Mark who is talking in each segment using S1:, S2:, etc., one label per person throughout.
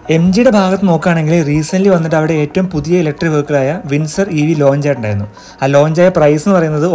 S1: MGയുടെ ഭാഗത്ത് നോക്കുകയാണെങ്കിൽ റീസെൻ്റ്ലി വന്നിട്ട് അവിടെ ഏറ്റവും പുതിയ ഇലക്ട്രിക് വെഹിക്കിളായ വിൻസർ EV ലോഞ്ച് ആയിട്ടുണ്ടായിരുന്നു. ആ ലോഞ്ചായ പ്രൈസ് എന്ന് പറയുന്നത്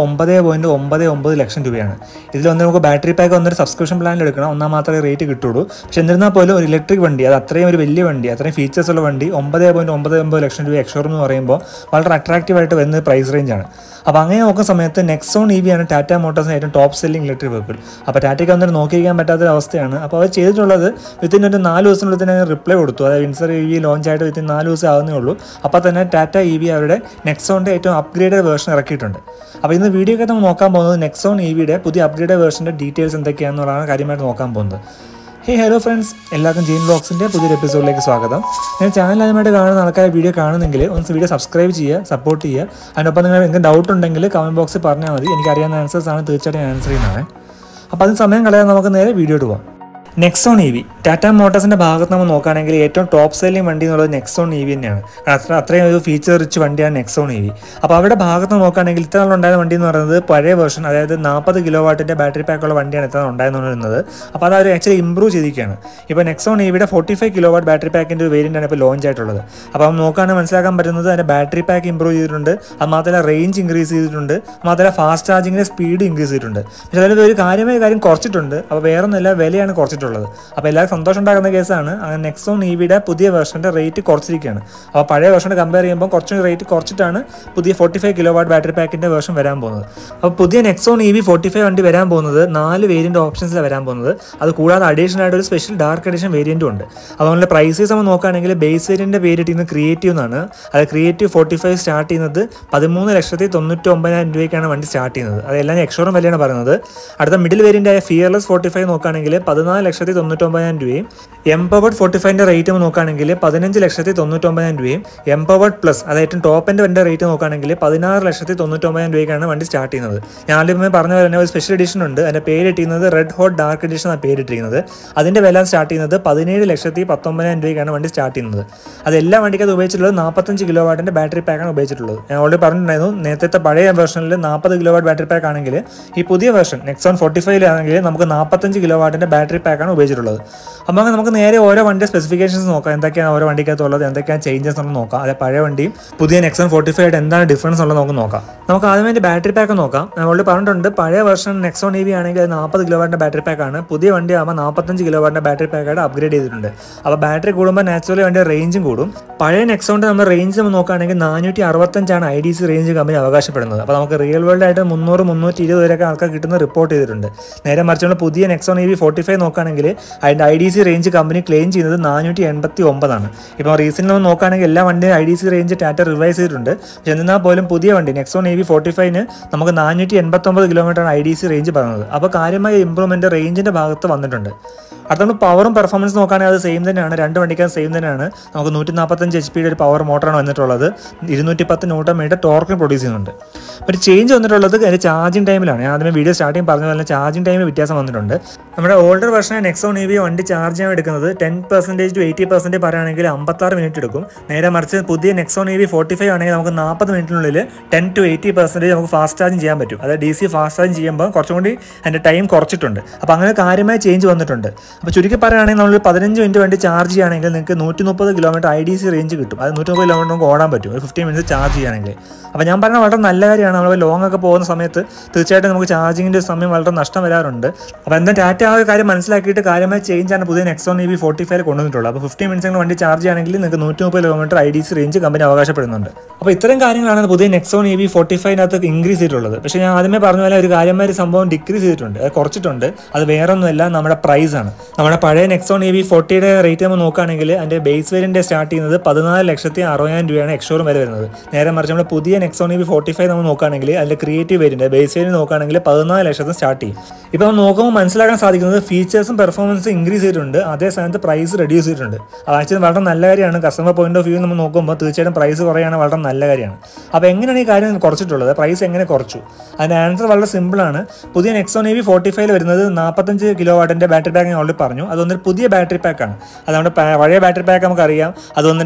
S1: 9.99 ലക്ഷം രൂപയാണ്. ഇതിൽ വന്ന് നമുക്ക് ബാറ്ററി പാക്ക് വന്നൊരു സബ്സ്ക്രിപ്ഷൻ പ്ലാനിൽ എടുക്കണം, ഒന്നാം മാത്രമേ റേറ്റ് കിട്ടുള്ളൂ. പക്ഷെ എന്നിരുന്നാൽ പോലും ഒരു ഇലക്ട്രിക് വണ്ടി, അത് അത്രയും ഒരു വലിയ വണ്ടി, അത്രയും ഫീച്ചേഴ്സ് ഉള്ള വണ്ടി 9.99 ലക്ഷം രൂപ എക്സ്ഷോറൂം എന്ന് പറയുമ്പോൾ വളരെ അട്രാക്റ്റീവായിട്ട് വരുന്ന പ്രൈസ് റേഞ്ചാണ്. അപ്പോൾ അങ്ങനെ നോക്കുന്ന സമയത്ത് നെക്സോൺ EV ആണ് ടാറ്റ മോട്ടോഴ്സിന് ഏറ്റവും ടോപ്പ് സെല്ലിംഗ് ഇലക്ട്രിക് വെഹിക്കിൾ. അപ്പോൾ ടാറ്റയ്ക്ക് വന്നിട്ട് നോക്കിയിരിക്കാൻ പറ്റാത്തൊരു അവസ്ഥയാണ്. അപ്പോൾ അവർ ചെയ്തിട്ടുള്ളത് വിത്തിൻ ഒരു 4 ദിവസത്തിനുള്ളിൽ തന്നെ റിപ്ലൈ കൊടുത്തു. അതായത് വിൻസർ EV ലോഞ്ച് ആയിട്ട് വിത്തിൻ 4 ദിവസം ആകുന്നേ ഉള്ളൂ. അപ്പോൾ തന്നെ ടാറ്റ EV അവരുടെ നെക്സോണിൻ്റെ ഏറ്റവും അപ്ഗ്രേഡഡ് വേർഷൻ ഇറക്കിയിട്ടുണ്ട്. അപ്പോൾ ഇന്ന് വീഡിയോയ്ക്ക് നമ്മൾ നോക്കാൻ പോകുന്നത് നെക്സോൺ EVയുടെ പുതിയ അപ്ഗ്രേഡഡ് വേർഷൻ്റെ ഡീറ്റെയിൽസ് എന്തൊക്കെയാണെന്നുള്ളതാണ് കാര്യമായിട്ട് നോക്കാൻ പോകുന്നത്. ഹലോ ഫ്രണ്ട്സ്, എല്ലാവർക്കും ജെയിൻ വ്ലോഗ്സിൻ്റെ പുതിയൊരു എപ്പിസോഡിലേക്ക് സ്വാഗതം. ഞാൻ ചാനൽ ആദ്യമായിട്ട് കാണുന്ന ആൾക്കാർ വീഡിയോ കാണുന്നെങ്കിൽ ഒന്ന് വീഡിയോ സബ്സ്ക്രൈബ് ചെയ്യുക, സപ്പോർട്ട് ചെയ്യുക. അതിനൊപ്പം നിങ്ങൾ എന്തെങ്കിലും ഡൗട്ട് ഉണ്ടെങ്കിൽ കമൻറ്റ് ബോക്സിൽ പറഞ്ഞാൽ മതി. എനിക്കറിയാവുന്ന ആൻസേഴ്സാണ്, തീർച്ചയായിട്ടും ആൻസർ ചെയ്യുന്നതാണ്. അപ്പോൾ അതിന് സമയം കളയാൻ നമുക്ക് നേരെ വീഡിയോയിട്ട് പോകാം. നെക്സോൺ EV ടാറ്റ മോട്ടോഴ്സിൻ്റെ ഭാഗത്ത് നമ്മൾ നോക്കുകയാണെങ്കിൽ ഏറ്റവും ടോപ്പ് സെല്ലിംഗ് വണ്ടി എന്നുള്ളത് നെക്സോൺ EV തന്നെയാണ്. അത്രയും ഒരു ഫീച്ചർ റിച്ച് വണ്ടിയാണ് നെക്സോൺ EV. അപ്പോൾ അവരുടെ ഭാഗത്ത് നോക്കുകയാണെങ്കിൽ ഇത്ര നാളുണ്ടായ വണ്ടി എന്ന് പറയുന്നത് പഴയ വേർഷൻ, അതായത് 40 കിലോ വാട്ടിൻ്റെ ബാറ്ററി പാക്കുള്ള വണ്ടിയാണ് ഇത്ര ഉണ്ടായിരുന്നത്. അപ്പോൾ അത് അവർ ആക്ച്വലി ഇമ്പ്രൂവ് ചെയ്തിരിക്കുകയാണ്. ഇപ്പോൾ നെക്സോൺ EVയുടെ 45 കിലോ വാട്ട് ബാറ്ററി പാക്കിൻ്റെ ഒരു വേരിയൻ്റാണ് ഇപ്പോൾ ലോഞ്ച് ആയിട്ടുള്ളത്. അപ്പോൾ നോക്കുകയാണെങ്കിൽ മനസ്സിലാക്കാൻ പറ്റുന്നത് അതിൻ്റെ ബാറ്ററി പാക്ക് ഇമ്പ്രൂവ് ചെയ്തിട്ടുണ്ട്, അത് മാത്രമല്ല റേഞ്ച് ഇൻക്രീസ് ചെയ്തിട്ടുണ്ട്, മാത്രമല്ല ഫാസ്റ്റ് ചാർജിങ്ങിൻ്റെ സ്പീഡ് ഇൻക്രീസ് ചെയ്തിട്ടുണ്ട്. പക്ഷേ അതിൽ ഒരു കാര്യമായ കാര്യം കുറച്ചിട്ടുണ്ട്. അപ്പോൾ വേറെ ഒന്നുമില്ല, വിലയാണ് കുറച്ചിട്ടുള്ളത്. അപ്പോൾ എല്ലാവർക്കും സന്തോഷം ഉണ്ടാകുന്ന കേസാണ്. നെക്സോൺ EVയുടെ പുതിയ വെർഷൻ്റെ റേറ്റ് കുറച്ചിരിക്കുകയാണ്. അപ്പോൾ പഴയ വെർഷനെ കമ്പയർ ചെയ്യുമ്പോൾ കുറച്ചും റേറ്റ് കുറച്ചിട്ടാണ് പുതിയ 45 കിലോ വാട്ട് ബാറ്ററി പാക്കിൻ്റെ വെർഷൻ വരാൻ പോകുന്നത്. അപ്പോൾ പുതിയ നെക്സോൺ EV 45 വണ്ടി വരാൻ പോകുന്നത് 4 വേരിയൻ്റ് ഓപ്ഷൻസിലാണ് വരാൻ പോകുന്നത്. അത് കൂടാതെ അഡീഷണൽ ആയിട്ട് ഒരു സ്പെഷ്യൽ ഡാർക്ക് എഡിഷൻ വേരിയൻറ്റും ഉണ്ട്. അപ്പോൾ നമ്മുടെ പ്രൈസസ് നമ്മൾ നോക്കുകയാണെങ്കിൽ ബേസ് വേരിയൻ്റെ വേരിയൻറ്റ് ചെയ്യുന്നത് ക്രിയേറ്റീവ് എന്നാണ്. അത് ക്രിയേറ്റീവ് 45 സ്റ്റാർട്ട് ചെയ്യുന്നത് 13,99,000 രൂപയ്ക്കാണ് വണ്ടി സ്റ്റാർട്ട് ചെയ്യുന്നത്. അതെല്ലാം എക്സ്ഷോറൂം വിലയാണ് പറയുന്നത്. അടുത്ത മിഡിൽ വേരിയൻ്റായ ഫിയർലെസ് 45 നോക്കുകയാണെങ്കിൽ 14,99,000 രൂപയും, എംപവേർഡ് 45ൻ്റെ റേറ്റ് നോക്കുകയാണെങ്കിൽ 15,99,000 രൂപയും, എംപവേർഡ് പ്ലസ് അത് ഏറ്റവും ടോപ്പ് എൻ്റെ വണ്ടി റേറ്റ് നോക്കുകയാണെങ്കിൽ 16,99,000 രൂപയ്ക്കാണ് വണ്ടി സ്റ്റാർട്ട് ചെയ്യുന്നത്. ഞാൻ ആദ്യമേ പറഞ്ഞ പോലെ തന്നെ ഒരു സ്പെഷ്യൽ എഡിഷൻ ഉണ്ട്. അതിൻ്റെ പേരിട്ടിരിക്കുന്നത് റെഡ് ഹോട്ട് ഡാർക്ക് എഡിഷൻ ആണ് പേരിട്ടിരിക്കുന്നത്. അതിൻ്റെ വില സ്റ്റാർട്ട് ചെയ്യുന്നത് 17,19,000 രൂപയ്ക്കാണ് വണ്ടി സ്റ്റാർട്ട് ചെയ്യുന്നത്. അതെല്ലാ വണ്ടിക്ക് അത് ഉപയോഗിച്ചിട്ടുള്ളത് 45 കിലോ വാട്ടിൻ്റെ ബാറ്ററി പാക്കാണ് ഉപയോഗിച്ചിട്ടുള്ളത്. ഞാൻ ഓൾറെഡി പറഞ്ഞിട്ടുണ്ടായിരുന്നു, നേരത്തെ പഴയ വെർഷനിൽ 40 കിലോ വാട്ട് ബാറ്ററി പാക്ക് ആണെങ്കിൽ ഈ പുതിയ വെർഷൻ നെക്സോൺ 45 നമുക്ക് 45 കിലോ വാട്ടിൻ്റെ ബാറ്ററി പാക്കാണ് ഉപയോഗിച്ചിട്ടുള്ളത്. അപ്പോൾ നമുക്ക് നേരെ ഓരോ വണ്ടിയുടെ സ്പെസിഫിക്കേഷൻസ് നോക്കാം, എന്തൊക്കെയാണ് ഓരോ വണ്ടിക്കകത്തുള്ളത്, എന്തൊക്കെയാണ് ചേഞ്ചസ് നമുക്ക് നോക്കാം. അതായത് പഴയ വണ്ടിയും പുതിയ നെക്സോൺ 45 ആയിട്ട് എന്താണ് ഡിഫറൻസ് ഉള്ളത് നമുക്ക് നോക്കാം. നമുക്ക് ആദ്യം അതിൻ്റെ ബാറ്ററി പാക്ക് നോക്കാം. ഞാൻ ഓൾറെഡി പറഞ്ഞിട്ടുണ്ട്, പഴയ വെർഷൻ നെക്സോൺ EV ആണെങ്കിൽ അത് 40 കിലോ വാട്ടിൻ്റെ ബാറ്ററി പാക്കാണ്. പുതിയ വണ്ടി ആകുമ്പോൾ 45 കിലോ വാട്ടിൻ്റെ ബാറ്ററി പാക്കായിട്ട് അപ്ഗ്രേഡ് ചെയ്തിട്ടുണ്ട്. അപ്പോൾ ബാറ്ററി കൂടുമ്പോൾ നാച്ചുറലി വണ്ടിയുടെ റേഞ്ചും കൂടും. പഴയ നെക്സോണിൻ്റെ നമ്മൾ റേഞ്ച് നമ്മൾ നോക്കുകയാണെങ്കിൽ 465 IDC റേഞ്ച് കമ്പനി അവകാശപ്പെടുന്നത്. അപ്പോൾ നമുക്ക് റിയൽ വേൾഡ് ആയിട്ട് 300-320 വരെയൊക്കെ ആൾക്കാർ കിട്ടുന്ന റിപ്പോർട്ട് ചെയ്തിട്ടുണ്ട്. നേരെ മറിച്ച് നമ്മൾ പുതിയ നെക്സോൺ EV 45 നോക്കുകയാണെങ്കിൽ അതിൻ്റെ IDC റേഞ്ച് കമ്പനി ക്ലെയിം ചെയ്യുന്നത് 489 ആണ്. ഇപ്പോൾ റീസെൻ്റ് നമ്മൾ നോക്കുകയാണെങ്കിൽ എല്ലാ വണ്ടിയും IDC റേഞ്ച് ടാറ്റ റിവൈസ് ചെയ്തിട്ടുണ്ട്. പക്ഷേ എന്നാൽ പോലും പുതിയ വണ്ടി നെക്സോൺ EV 45 നമുക്ക് 489 കിലോമീറ്ററാണ് IDC റേഞ്ച് പറയുന്നത്. അപ്പോൾ കാര്യമായ ഇമ്പ്രൂവ്മെൻറ്റ് റേഞ്ചിൻ്റെ ഭാഗത്ത് വന്നിട്ടുണ്ട്. അടുത്ത നമ്മൾ പവറും പെർഫോമൻസ് നോക്കുകയാണെങ്കിൽ അത് സെയിം തന്നെയാണ്. രണ്ട് വണ്ടിക്കും സെയിം തന്നെയാണ്. നമുക്ക് 145 HP ഒരു പവർ മോട്ടറാണ് വന്നിട്ടുള്ളത്. 210 Nm ടോർക്കിന് പ്രൊഡ്യൂസ് ചെയ്യുന്നുണ്ട്. ഒരു ചേഞ്ച് വന്നിട്ടുള്ളത് അതിൻ്റെ ചാർജിങ് ടൈമിലാണ്. ഞാൻ ആദ്യമേ വീഡിയോ സ്റ്റാർട്ടിങ് പറഞ്ഞ പോലെ ചാർജിങ് ടൈമിൽ വ്യത്യാസം വന്നിട്ടുണ്ട്. നമ്മുടെ ഓൾഡർ വെർഷൻ നെക്സോൺ EV വണ്ടി ചാർജ് ചെയ്യാൻ എടുക്കുന്നത് 10% to 80% പറയുകയാണെങ്കിൽ 56 മിനിറ്റ് എടുക്കും. നേരെ മറിച്ച് പുതിയ നെക്സോൺ EV 45 ആണെങ്കിൽ നമുക്ക് 40 മിനിറ്റിനുള്ളിൽ 10 to 80% നമുക്ക് ഫാസ്റ്റ് ചാർജിങ് ചെയ്യാൻ പറ്റും. അതായത് DC ഫാസ്റ്റ് ചാർജിങ് ചെയ്യുമ്പോൾ കുറച്ചും കൂടി അതിൻ്റെ ടൈം കുറച്ചിട്ടുണ്ട്. അപ്പോൾ അങ്ങനെ കാര്യമായ ചേഞ്ച് വന്നിട്ടുണ്ട്. അപ്പോൾ ചുരുക്കി പറയുകയാണെങ്കിൽ നമ്മൾ 15 മിനിറ്റ് വേണ്ടി ചാർജ് ചെയ്യുകയാണെങ്കിൽ നിങ്ങൾക്ക് 130 കിലോമീറ്റർ IDC റേഞ്ച് കിട്ടും. അത് 130 കിലോമീറ്റർ നമുക്ക് ഓടാൻ പറ്റും ഒരു 15 മിനിറ്റ്സ് ചാർജ് ചെയ്യുകയാണെങ്കിൽ. അപ്പോൾ ഞാൻ പറഞ്ഞാൽ വളരെ നല്ല കാര്യമാണ്. നമ്മൾ ലോങ് ഒക്കെ പോകുന്ന സമയത്ത് തീർച്ചയായിട്ടും നമുക്ക് ചാർജിങ്ങിൻ്റെ സമയം വളരെ നഷ്ടം വരാറുണ്ട്. അപ്പോൾ എന്താ ടാറ്റ ആ ഒരു കാര്യം മനസ്സിലാക്കിയിട്ട് കാര്യമായ ചേഞ്ചാണ് പുതിയ നെക്സോൺ EV 45 കൊണ്ടുവന്നിട്ടുള്ളത്. അപ്പോൾ 15 മിനിറ്റ്സ് വണ്ടി ചാർജ് ചെയ്യുകയാണെങ്കിൽ നിങ്ങൾക്ക് 130 കിലോമീറ്റർ IDC റേഞ്ച് കമ്പനി അവകാശപ്പെടുന്നുണ്ട്. അപ്പോൾ ഇത്തരം കാര്യങ്ങളാണ് പുതിയ നെക്സോൺ EV 45 ഇൻക്രീസ് ചെയ്തിട്ടുള്ളത്. പക്ഷേ ഞാൻ ആദ്യമേ പറഞ്ഞ പോലെ ഒരു കാര്യമായ ഒരു സംഭവം ഡിക്രീസ് ചെയ്തിട്ടുണ്ട്, അത് കുറച്ചിട്ടുണ്ട്. അത് വേറെ ഒന്നുമല്ല, നമ്മുടെ പ്രൈസാണ്. നമ്മുടെ പഴയ നെക്സോൺ EV 40യുടെ റേറ്റ് നമ്മൾ നോക്കുകയാണെങ്കിൽ അതിൻ്റെ ബേസ് വേരിയൻ്റ് സ്റ്റാർട്ട് ചെയ്യുന്നത് 14,60,000 രൂപയാണ് എക്സ്ഷോറൂം വില വരുന്നത്. നേരെ മറിച്ച് നമ്മുടെ പുതിയ നെക്സോൺ EV 45 നമ്മൾ നോക്കുകയാണെങ്കിൽ അതിൻ്റെ ക്രിയേറ്റീവ് വേരിയൻ്റ് ബേസ് വേരിയൻ്റ് നോക്കുകയാണെങ്കിൽ 14 ലക്ഷത്തിന് സ്റ്റാർട്ട് ചെയ്യും. ഇപ്പോൾ നമ്മൾ നോക്കുമ്പോൾ മനസ്സിലാക്കാൻ സാധിക്കുന്നത് ഫീച്ചേഴ്സും പെർഫോമൻസും ഇൻക്രീസ് ചെയ്തിട്ടുണ്ട്, അതേ സമയത്ത് പ്രൈസ് റെഡ്യൂസ് ചെയ്തിട്ടുണ്ട്. അത് ആക്ച്വലി വളരെ നല്ല കാര്യമാണ്. കസ്റ്റമർ പോയിന്റ് ഓഫ് വ്യൂ നമ്മൾ നോക്കുമ്പോൾ തീർച്ചയായിട്ടും പ്രൈസ് കുറയാണ് വളരെ നല്ല കാര്യമാണ്. അപ്പോൾ എങ്ങനെയാണ് ഈ കാര്യം കുറച്ചിട്ടുള്ളത്, പ്രൈസ് എങ്ങനെ കുറച്ചു? അതിൻ്റെ ആൻസർ വളരെ സിമ്പിളാണ്. പുതിയ നെക്സോൺ EV 45 വരുന്നത് 45 കിലോ വാട്ടിൻ്റെ ബാറ്ററി പാക്ക് ഞാൻ ഓൾറെഡി പറഞ്ഞു. അത് വന്നിട്ട് പുതിയ ബാറ്ററി പാക്കാണ്. അത് നമ്മുടെ പഴയ ബാറ്ററി പാക്ക് നമുക്കറിയാം. അത് വന്നിട്ട്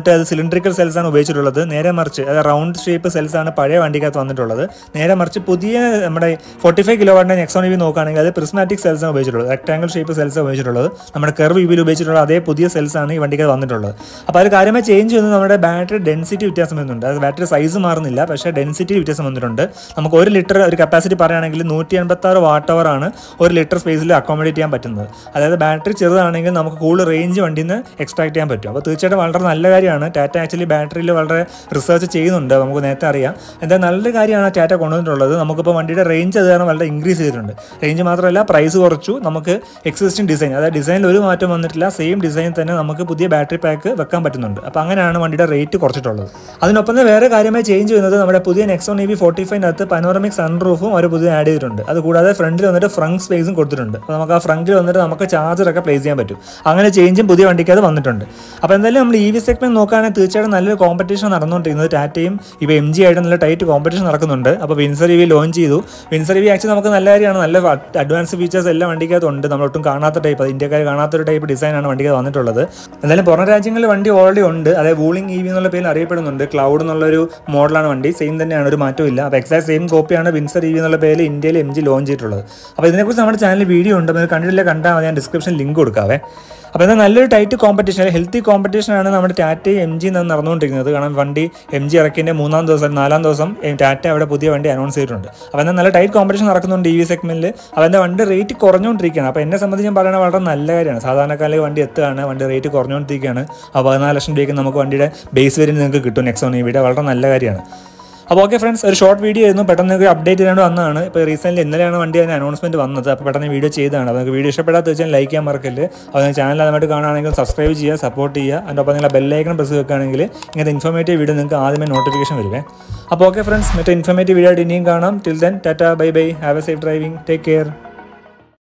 S1: വന്നിട്ട് അത് സിലിണ്ടറിക്കൽ സെൽസ് ആണ് ഉപയോഗിച്ചിട്ടുള്ളത്. നേരെ മറിച്ച് അത് റൗണ്ട് ഷേപ്പ് സെൽസ് ആണ് പഴയ വണ്ടിക്കകത്ത് വന്നിട്ടുള്ളത്. നേരെ മറിച്ച് പുതിയ നമ്മുടെ 45 കിലോവാട്ടിന്റെ നെക്സോൺ EV നോക്കുകയാണെങ്കിൽ അത് പ്രിസ്മാറ്റിക് സെൽസ് ആണ് ഉപയോഗിച്ചിട്ടുള്ളത്. റെക്ടാംഗിൾ ഷേപ്പ് സെൽസ് ഉപയോഗിച്ചിട്ടുള്ളത്. നമ്മുടെ കർവ് EV ഉപയോഗിച്ചിട്ടുള്ള അതേ പുതിയ സെൽസ് ആണ് ഈ വണ്ടിക്കകത്ത് വന്നിട്ടുള്ളത്. അപ്പോൾ അത് കാര്യമായി ചേഞ്ച് ചെയ്യുന്നത് നമ്മുടെ ബാറ്ററി ഡെൻസിറ്റി വ്യത്യാസം വരുന്നുണ്ട്. അത് ബാറ്ററി സൈസ് മാറുന്നില്ല, പക്ഷേ ഡെൻസിറ്റി വ്യത്യാസം വന്നിട്ടുണ്ട്. നമുക്ക് 1 ലിറ്റർ ഒരു കപ്പാസിറ്റി പറയുകയാണെങ്കിൽ 186 വാട്ട് അവർ ആണ് 1 ലിറ്റർ സ്പേസിൽ അക്കോമഡേറ്റ് ചെയ്യാൻ പറ്റുന്നത്. അതായത് ബാറ്ററി ചെറുതാണെങ്കിൽ നമുക്ക് കൂടുതൽ റേഞ്ച് വണ്ടിയിൽ നിന്ന് എക്സ്ട്രാക്ട് ചെയ്യാൻ പറ്റും. അപ്പോൾ തീർച്ചയായിട്ടും വളരെ നല്ല കാര്യമാണ്. ടാറ്റ ആക്ച്വലി ബാറ്ററിയിൽ വളരെ റിസർച്ച് ചെയ്യുന്നുണ്ട്, നമുക്ക് നേരത്തെ അറിയാം. എന്താ നല്ലൊരു കാര്യമാണ് ടാറ്റ കൊണ്ടുവന്നിട്ടുള്ളത്. നമുക്കിപ്പോൾ വണ്ടിയുടെ റേഞ്ച് അത് കാരണം വളരെ ഇൻക്രീസ് ചെയ്തിട്ടുണ്ട്. റേഞ്ച് മാത്രമല്ല പ്രൈസ് കുറച്ചു. നമുക്ക് എക്സിസ്റ്റിംഗ് ഡിസൈൻ, അതായത് ഡിസൈനിൽ ഒരു മാറ്റം വന്നിട്ടില്ല, സെയിം ഡിസൈൻ തന്നെ നമുക്ക് പുതിയ ബാറ്ററി പാക്ക് വെക്കാൻ പറ്റുന്നുണ്ട്. അപ്പോൾ അങ്ങനെയാണ് വണ്ടിയുടെ റേറ്റ് കുറച്ചിട്ടുള്ളത്. അതിനൊപ്പം തന്നെ വേറെ കാര്യമായി ചേഞ്ച് ചെയ്യുന്നത് നമ്മുടെ പുതിയ നെക്സോൺ EV 45-നകത്ത് പനോറമിക് സൺറൂഫും ഒരു പുതിയ ആഡ് ചെയ്തിട്ടുണ്ട്. അതുകൂടാതെ ഫ്രണ്ടിൽ വന്നിട്ട് ഫ്രണ്ട് സ്പേസും കൊടുത്തിട്ടുണ്ട്. അപ്പോൾ നമുക്ക് ആ ഫ്രണ്ടിൽ വന്നിട്ട് നമുക്ക് ചാർജറൊക്കെ പ്ലേസ് ചെയ്യാൻ പറ്റും. അങ്ങനെ ചേഞ്ചും പുതിയ വണ്ടിക്ക് അത് വന്നിട്ടുണ്ട്. അപ്പോൾ എന്തായാലും നമ്മൾ EV സെഗ്മെന്റ് നോക്കുകയാണെങ്കിൽ തീർച്ചയായിട്ടും നല്ലൊരു കോമ്പറ്റീഷൻ നടന്നുകൊണ്ടിരിക്കുന്നത്. ടാറ്റയും ഇപ്പോൾ MG ആയിട്ട് നല്ല ടൈറ്റ് കോമ്പറ്റീഷൻ നടക്കുന്നുണ്ട്. അപ്പോൾ വിൻസർ EV ലോഞ്ച് ചെയ്തു. വിൻസർ EV ആക്ച്വലി നമുക്ക് നല്ല കാര്യമാണ്. നല്ല അഡ്വാൻസ് ഫീച്ചേഴ്സ് എല്ലാ വണ്ടിക്കകത്തുണ്ട്. നമ്മളൊട്ടും കാണാത്ത ടൈപ്പ്, അത് ഇന്ത്യക്കാർ കാണാത്തൊരു ടൈപ്പ് ഡിസൈനാണ് വണ്ടിക്കകത്ത് വന്നിട്ടുള്ളത്. എന്തായാലും പുറം രാജ്യങ്ങളിൽ വണ്ടി ഓൾറെഡി ഉണ്ട്. അതായത് വൂളിംഗ് EV എന്നുള്ള പേരിൽ അറിയപ്പെടുന്നുണ്ട്. ക്ലൗഡ് എന്നുള്ളൊരു മോഡലാണ് വണ്ടി. സെയിം തന്നെയാണ്, ഒരു മാറ്റവും ഇല്ല. അപ്പോൾ എക്സാക്ട് സെയിം കോപ്പിയാണ് വിൻസർ EV എന്നുള്ള പേരിൽ ഇന്ത്യയിൽ MG ലോഞ്ച് ചെയ്തിട്ടുള്ളത്. അപ്പോൾ ഇതിനെക്കുറിച്ച് നമ്മുടെ ചാനലിൽ വീഡിയോ ഉണ്ട്. അത് കണ്ടിട്ടില്ല കണ്ടാൽ മതി, ഞാൻ ഡിസ്ക്രിപ്ഷനിൽ ലിങ്ക് കൊടുക്കാവേ. അപ്പോൾ എന്നാൽ നല്ലൊരു ടൈറ്റ് കോമ്പറ്റീഷൻ, ഹെൽത്തി കോമ്പറ്റീഷനാണ് നമ്മുടെ ടാറ്റയും MG നടന്നുകൊണ്ടിരിക്കുന്നത്. കാരണം വണ്ടി MG ഇറക്കിയതിൻ്റെ 4 ദിവസം ടാറ്റ അവിടെ പുതിയ വണ്ടി അനൗൺസ് ചെയ്തിട്ടുണ്ട്. അപ്പോൾ എന്നാൽ നല്ല ടൈറ്റ് കോമ്പറ്റീഷൻ നടക്കുന്നുണ്ട് EV സെഗ്മെന്റിൽ. അപ്പോൾ എൻ്റെ വണ്ടി റേറ്റ് കുറഞ്ഞുകൊണ്ടിരിക്കുകയാണ്. അപ്പോൾ എന്നെ സംബന്ധിച്ച് ഞാൻ പറയുന്നത് വളരെ നല്ല കാര്യമാണ്. സാധാരണക്കാരിലേക്ക് വണ്ടി എത്തുകയാണ്, വണ്ടി റേറ്റ് കുറഞ്ഞുകൊണ്ടിരിക്കുകയാണ്. അപ്പോൾ 14 ലക്ഷം രൂപയ്ക്ക് നമുക്ക് വണ്ടിയുടെ ബേസ് വേരിയന്റ് നിങ്ങൾക്ക് കിട്ടും നെക്സോൺ EVയുടെ. വളരെ നല്ല കാര്യമാണ്. അപ്പോൾ ഓക്കെ ഫ്രണ്ട്സ്, ഒരു ഷോർട്ട് വീഡിയോ ആയിരുന്നു. പെട്ടെന്ന് നിങ്ങൾക്ക് അപ്ഡേറ്റ് ചെയ്യാണ്ട് വന്നതാണ്. ഇപ്പോൾ റീസെൻ്റ്ലി ഇന്നലെയാണ് വണ്ടി അതിന് അനൗൺസ്മെൻറ്റ് വന്നത്. അപ്പോൾ പെട്ടെന്ന് വീഡിയോ ചെയ്തതാണ്. അപ്പോൾ നിങ്ങൾക്ക് വീഡിയോ ഇഷ്ടപ്പെടാത്ത തീർച്ചയായും ലൈക്ക് ചെയ്യാൻ മറക്കല്ലേ. അപ്പോൾ നിങ്ങൾ ചാനൽ അതുമായിട്ട് കാണുകയാണെങ്കിൽ സബ്സ്ക്രൈബ് ചെയ്യുക, സപ്പോർട്ട് ചെയ്യുക. അതിനൊപ്പം നിങ്ങൾ ബെല്ലൈക്കൺ പ്രസ് വെക്കുകയാണെങ്കിൽ ഇങ്ങനത്തെ ഇൻഫോർമേറ്റീവ് വീഡിയോ നിങ്ങൾക്ക് ആദ്യമേ നോട്ടിഫിക്കേഷൻ വരുവേ. അപ്പോൾ ഓക്കെ ഫ്രണ്ട്സ്, മറ്റേ ഇൻഫോർമേറ്റീവ് വീഡിയോ ആയിട്ട് ഇനിയും കാണാം. Till then tata, bye bye, have a safe driving, take care.